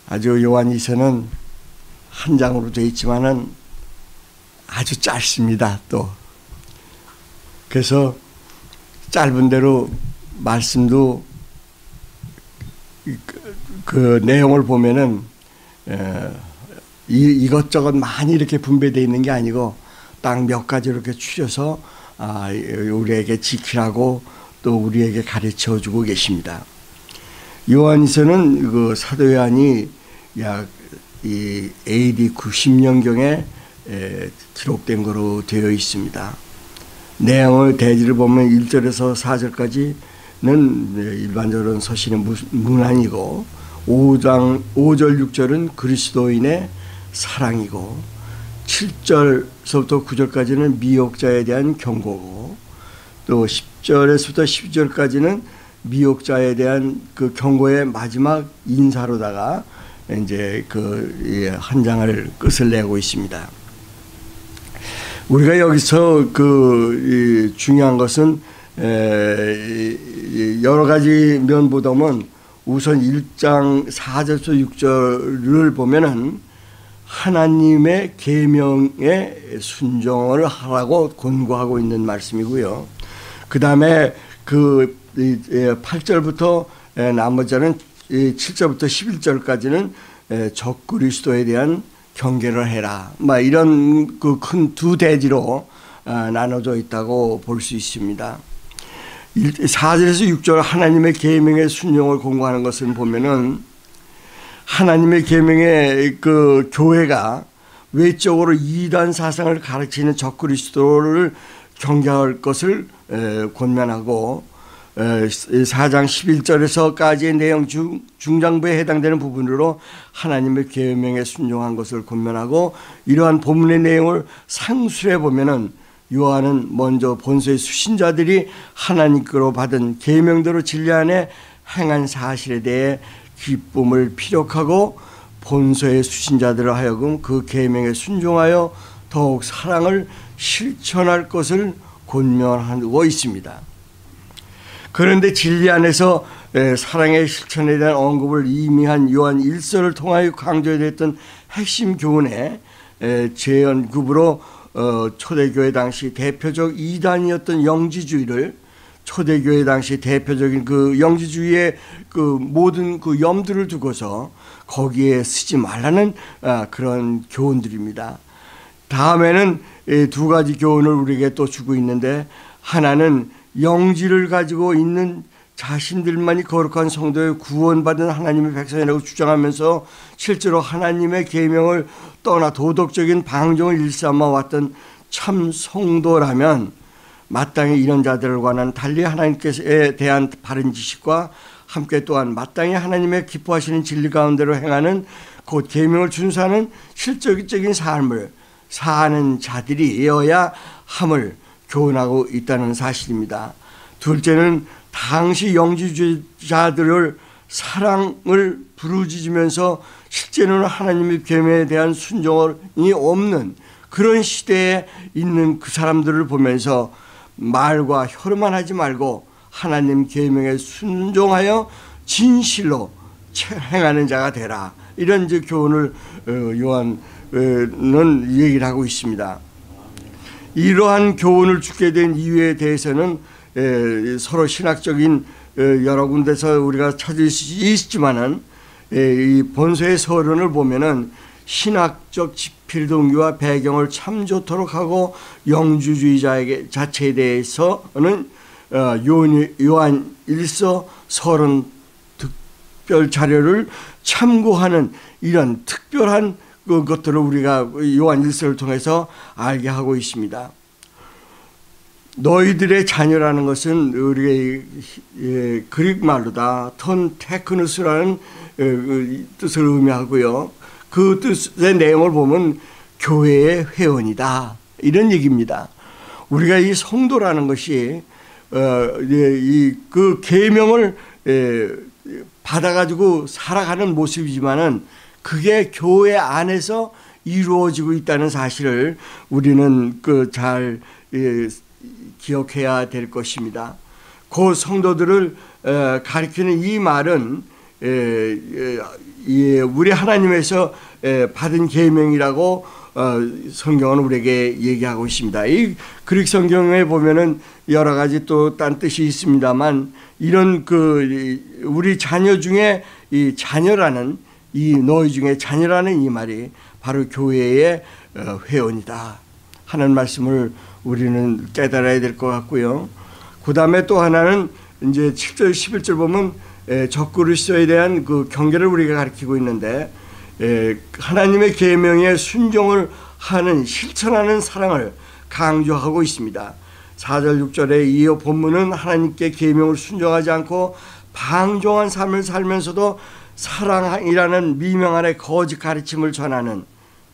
아주 요한일서는 한 장으로 되어 있지만은 아주 짧습니다. 또 그래서 짧은 대로 말씀도 그 내용을 보면은 이것저것 많이 이렇게 분배되어 있는 게 아니고 딱 몇 가지 이렇게 추려서 우리에게 지키라고 또 우리에게 가르쳐 주고 계십니다. 요한일서는 그 사도 요한이 약 이 AD 90년경에 기록된 거로 되어 있습니다. 내용의 대지를 보면 1절에서 4절까지는 일반적으로는 서신의 문안이고 5절 6절은 그리스도인의 사랑이고 7절서부터 9절까지는 미혹자에 대한 경고고 또 10절에서부터 12절까지는 미혹자에 대한 그 경고의 마지막 인사로다가 이제 그 한 장을 끝을 내고 있습니다. 우리가 여기서 그 중요한 것은 여러 가지 면보다는 우선 1장 4절에서 6절을 보면은 하나님의 계명에 순종을 하라고 권고하고 있는 말씀이고요. 그 다음에 그 8절부터 나머지는 7절부터 11절까지는 적그리스도에 대한 경계를 해라. 이런 그 큰 두 대지로 나눠져 있다고 볼 수 있습니다. 4절에서 6절 하나님의 계명의 순종을 공고하는 것을 보면은 하나님의 계명의 그 교회가 외적으로 이단 사상을 가르치는 적그리스도를 경계할 것을 권면하고 4장 11절에서까지의 내용 중장부에 해당되는 부분으로 하나님의 계명에 순종한 것을 권면하고 이러한 본문의 내용을 상술해 보면은 요한은 먼저 본서의 수신자들이 하나님께로 받은 계명대로 진리 안에 행한 사실에 대해 기쁨을 피력하고 본서의 수신자들을 하여금 그 계명에 순종하여 더욱 사랑을 실천할 것을 권면하고 있습니다. 그런데 진리 안에서 사랑의 실천에 대한 언급을 이미 한 요한 1서를 통하여 강조됐던 핵심 교훈의 재연급으로 초대교회 당시 대표적 이단이었던 영지주의를 초대교회 당시 대표적인 그 영지주의의 그 모든 그 염두를 두고서 거기에 쓰지 말라는 그런 교훈들입니다. 다음에는 두 가지 교훈을 우리에게 또 주고 있는데 하나는 영지를 가지고 있는 자신들만이 거룩한 성도의 구원받은 하나님의 백성이라고 주장하면서 실제로 하나님의 계명을 떠나 도덕적인 방종을 일삼아 왔던 참 성도라면 마땅히 이런 자들을 관한 달리 하나님께서에 대한 바른 지식과 함께 또한 마땅히 하나님의 기뻐하시는 진리 가운데로 행하는 곧 계명을 준수하는 실질적인 삶을 사는 자들이어야 함을 교훈하고 있다는 사실입니다. 둘째는 당시 영지주의자들을 사랑을 부르짖으면서 실제로는 하나님의 계명에 대한 순종이 없는 그런 시대에 있는 그 사람들을 보면서 말과 혀로만 하지 말고 하나님 계명에 순종하여 진실로 행하는 자가 되라. 이런 교훈을 요한은 얘기를 하고 있습니다. 이러한 교훈을 주게 된 이유에 대해서는 서로 신학적인 여러 군데서 우리가 찾을 수 있지만은 이 본서의 서론을 보면은 신학적 지필동기와 배경을 참 좋도록 하고 영주주의자에게 자체에 대해서는 요한 1서 서론 특별 자료를 참고하는 이런 특별한 것들을 우리가 요한 1서를 통해서 알게 하고 있습니다. 너희들의 자녀라는 것은 우리의 그릭 말로다 턴 테크누스라는 뜻을 의미하고요. 그 뜻의 내용을 보면 교회의 회원이다 이런 얘기입니다. 우리가 이 성도라는 것이 그 계명을 받아가지고 살아가는 모습이지만은 그게 교회 안에서 이루어지고 있다는 사실을 우리는 잘 기억해야 될 것입니다. 그 성도들을 가리키는 이 말은 우리 하나님에서 받은 계명이라고 성경은 우리에게 얘기하고 있습니다. 이 그릭 성경에 보면은 여러 가지 또 딴 뜻이 있습니다만, 이런 우리 자녀 중에 이 자녀라는, 이 너희 중에 자녀라는 이 말이 바로 교회의 회원이다 하는 말씀을 우리는 깨달아야 될 것 같고요. 그 다음에 또 하나는 이제 7절 11절 보면 적그리스도에 대한 그 경계를 우리가 가르치고 있는데, 하나님의 계명에 순종을 하는, 실천하는 사랑을 강조하고 있습니다. 4절 6절에 이 본문은 하나님께 계명을 순종하지 않고 방종한 삶을 살면서도 사랑이라는 미명 아래 거짓 가르침을 전하는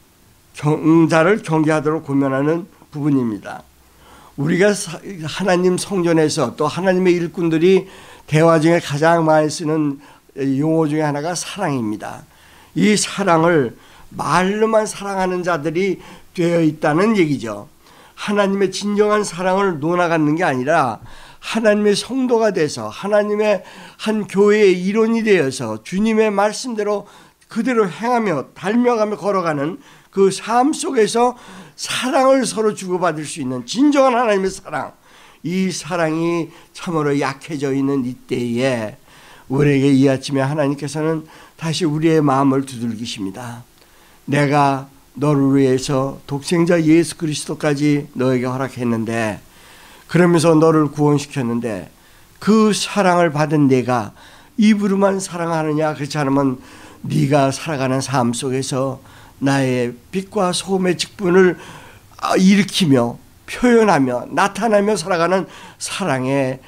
자를 경계하도록 권면하는 부분입니다. 우리가 하나님 성전에서 또 하나님의 일꾼들이 대화 중에 가장 많이 쓰는 용어 중에 하나가 사랑입니다. 이 사랑을 말로만 사랑하는 자들이 되어 있다는 얘기죠. 하나님의 진정한 사랑을 논아갖는 게 아니라 하나님의 성도가 돼서 하나님의 한 교회의 일원이 되어서 주님의 말씀대로 그대로 행하며 닮아가며 걸어가는 그 삶 속에서 사랑을 서로 주고받을 수 있는 진정한 하나님의 사랑, 이 사랑이 참으로 약해져 있는 이때에 우리에게 이 아침에 하나님께서는 다시 우리의 마음을 두들기십니다. 내가 너를 위해서 독생자 예수 그리스도까지 너에게 허락했는데, 그러면서 너를 구원시켰는데 그 사랑을 받은 내가 입으로만 사랑하느냐? 그렇지 않으면 네가 살아가는 삶 속에서 나의 빛과 소금의 직분을 일으키며 표현하며 나타나며 살아가는 사랑의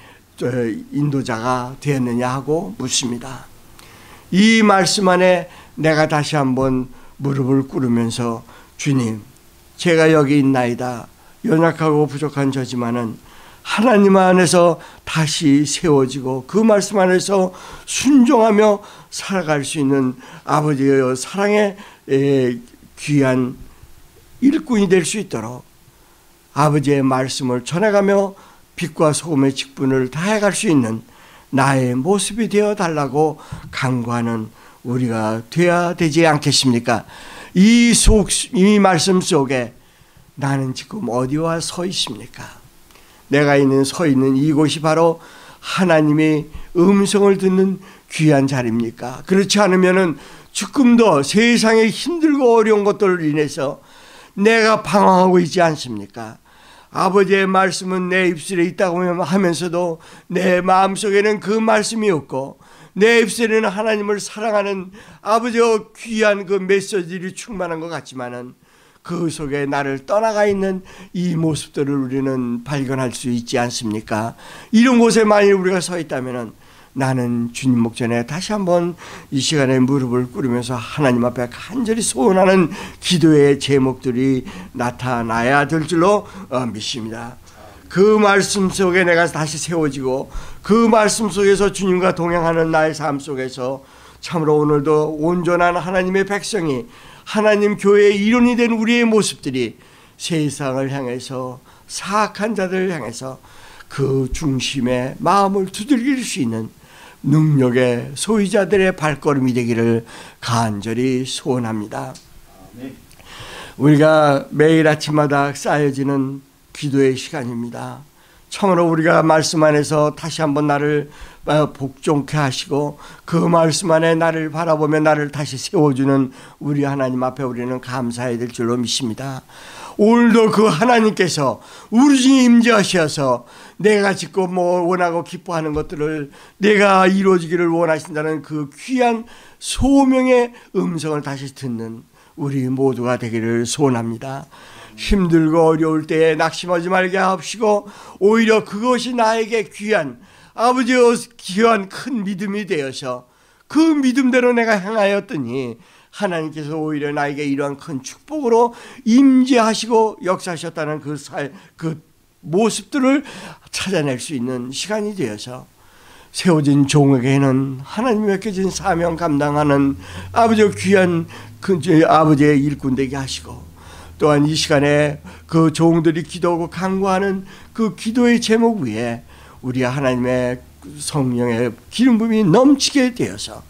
인도자가 되었느냐 하고 묻습니다. 이 말씀 안에 내가 다시 한번 무릎을 꿇으면서, 주님, 제가 여기 있나이다. 연약하고 부족한 저지만은 하나님 안에서 다시 세워지고 그 말씀 안에서 순종하며 살아갈 수 있는 아버지의 사랑의 귀한 일꾼이 될 수 있도록 아버지의 말씀을 전해가며 빛과 소금의 직분을 다해갈 수 있는 나의 모습이 되어 달라고 간구하는 우리가 되어야 되지 않겠습니까? 이 말씀 속에 나는 지금 어디와 서 있습니까? 내가 서 있는 이곳이 바로 하나님의 음성을 듣는 귀한 자리입니까? 그렇지 않으면은 조금 더 세상의 힘들고 어려운 것들을 인해서 내가 방황하고 있지 않습니까? 아버지의 말씀은 내 입술에 있다고 하면서도 내 마음속에는 그 말씀이 없고, 내 입술에는 하나님을 사랑하는 아버지의 귀한 그 메시지들이 충만한 것 같지만은 그 속에 나를 떠나가 있는 이 모습들을 우리는 발견할 수 있지 않습니까? 이런 곳에 만일 우리가 서 있다면은 나는 주님 목전에 다시 한번 이 시간에 무릎을 꿇으면서 하나님 앞에 간절히 소원하는 기도의 제목들이 나타나야 될 줄로 믿습니다. 그 말씀 속에 내가 다시 세워지고 그 말씀 속에서 주님과 동행하는 나의 삶 속에서 참으로 오늘도 온전한 하나님의 백성이, 하나님 교회의 일원이 된 우리의 모습들이 세상을 향해서, 사악한 자들을 향해서 그 중심에 마음을 두들길 수 있는 능력의 소유자들의 발걸음이 되기를 간절히 소원합니다. 우리가 매일 아침마다 쌓여지는 기도의 시간입니다. 참으로 우리가 말씀 안에서 다시 한번 나를 복종케 하시고 그 말씀 안에 나를 바라보며 나를 다시 세워주는 우리 하나님 앞에 우리는 감사해야 될 줄로 믿습니다. 오늘도 그 하나님께서 우리 중에 임재하셔서 내가 지금 원하고 기뻐하는 것들을 내가 이루어지기를 원하신다는 그 귀한 소명의 음성을 다시 듣는 우리 모두가 되기를 소원합니다. 힘들고 어려울 때에 낙심하지 말게 하옵시고 오히려 그것이 나에게 귀한 아버지의 귀한 큰 믿음이 되어서 그 믿음대로 내가 행하였더니 하나님께서 오히려 나에게 이러한 큰 축복으로 임재하시고 역사하셨다는 그 모습들을 찾아낼 수 있는 시간이 되어서 세워진 종에게는 하나님이 맡겨진 사명 감당하는 아버지의 귀한 아버지의 일꾼 되게 하시고, 또한 이 시간에 그 종들이 기도하고 간구하는 그 기도의 제목 위에 우리 하나님의 성령의 기름 부음이 넘치게 되어서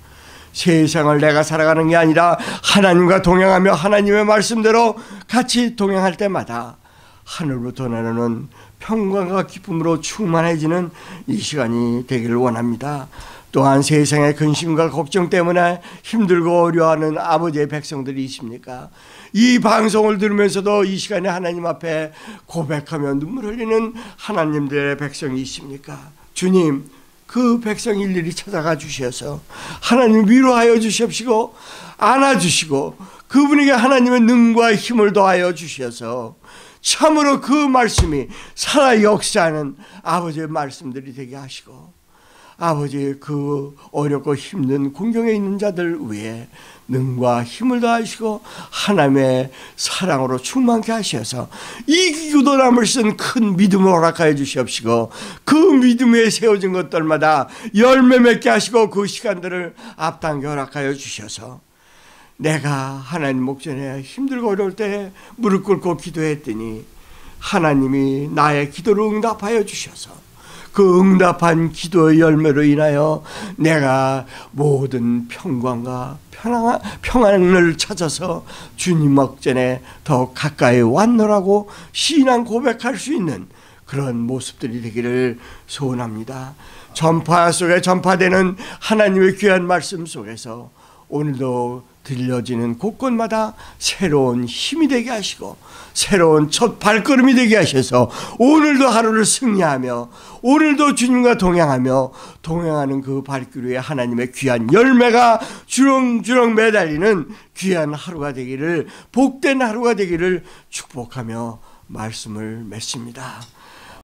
세상을 내가 살아가는 게 아니라 하나님과 동행하며 하나님의 말씀대로 같이 동행할 때마다 하늘로부터 나누는 평강과 기쁨으로 충만해지는 이 시간이 되기를 원합니다. 또한 세상의 근심과 걱정 때문에 힘들고 어려워하는 아버지의 백성들이 있습니까? 이 방송을 들으면서도 이 시간에 하나님 앞에 고백하며 눈물 흘리는 하나님들의 백성이 있습니까? 주님, 그 백성 일일이 찾아가 주셔서 하나님 위로하여 주십시고 안아주시고 그분에게 하나님의 능과 힘을 더하여 주셔서 참으로 그 말씀이 살아 역사하는 아버지의 말씀들이 되게 하시고 아버지의 그 어렵고 힘든 궁경에 있는 자들 위해 능과 힘을 더하시고 하나님의 사랑으로 충만케 하셔서 이기고도 남을 쓴 큰 믿음을 허락하여 주시옵시고 그 믿음에 세워진 것들마다 열매 맺게 하시고 그 시간들을 앞당겨 허락하여 주셔서 내가 하나님 목전에 힘들고 어려울 때 무릎 꿇고 기도했더니 하나님이 나의 기도를 응답하여 주셔서 그 응답한 기도의 열매로 인하여 내가 모든 평강과 평안을 찾아서 주님 목전에 더 가까이 왔노라고 신앙 고백할 수 있는 그런 모습들이 되기를 소원합니다. 전파 속에 전파되는 하나님의 귀한 말씀 속에서 오늘도 들려지는 곳곳마다 새로운 힘이 되게 하시고 새로운 첫 발걸음이 되게 하셔서 오늘도 하루를 승리하며 오늘도 주님과 동행하며 동행하는 그 발길 위에 하나님의 귀한 열매가 주렁주렁 매달리는 귀한 하루가 되기를 복된 하루가 되기를 축복하며 말씀을 맺습니다.